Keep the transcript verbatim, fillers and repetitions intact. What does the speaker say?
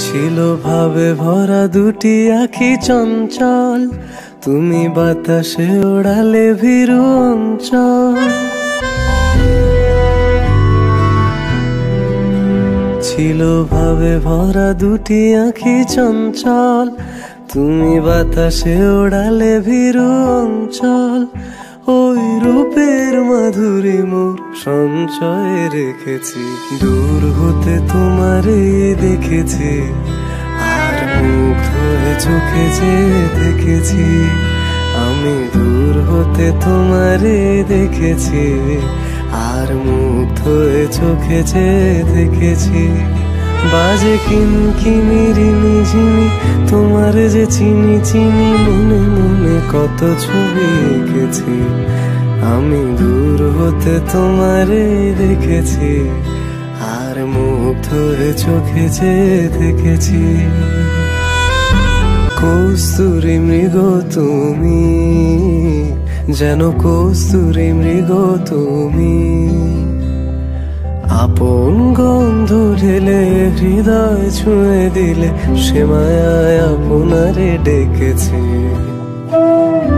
ছিল ভাবে ভরা দুটি আঁখি চঞ্চল, তুমি বাতাসে ওড়ালে ভীরু অঞ্চল। ছিল ভাবে ভরা দুটি আঁখি চঞ্চল, তুমি বাতাসে ওড়ালে ভীরু অঞ্চল। ওই রূপের মাধুরী মোর সঞ্চয়ে রেখেছি, দূর হতে তোমারে দেখেছি, আর মুগ্ধ হয়ে চোখে যে দেখেছি। আমি দূর হতে তোমারে দেখেছি, আর মুগ্ধ হয়ে চোখে যে দেখেছি। বাজে কিনকিনি রিনি ঝিনি, তোমার যে চিনি চিনি, মনে মনে কত ছবি এঁকেছি। আমি দূর হতে তোমারে দেখেছি, আর মুগ্ধ হয়ে চোখে যে দেখেছি। কস্তুরী মৃগ তুমি, যেন কস্তুরী মৃগ তুমি, আপন গন্ধ ঢেলে হৃদয় ছুঁয়ে দিলে, সে মায়ায় আপনারে ডেকেছি।